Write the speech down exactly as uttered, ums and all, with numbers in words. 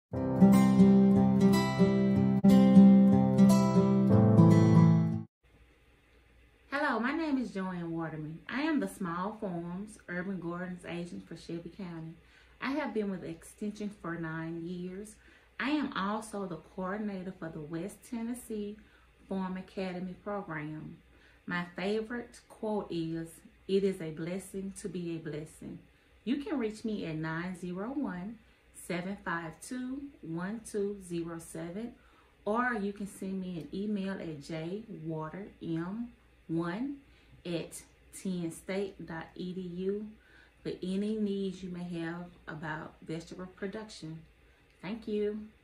Hello, my name is Joanne Waterman. I am the Small Farms Urban Gardens Agent for Shelby County. I have been with Extension for nine years. I am also the coordinator for the West Tennessee Farm Academy program. My favorite quote is, "It is a blessing to be a blessing." You can reach me at nine zero one, seven five two, one two zero seven, or you can send me an email at j water m one at ten state dot e d u for any needs you may have about vegetable production. Thank you.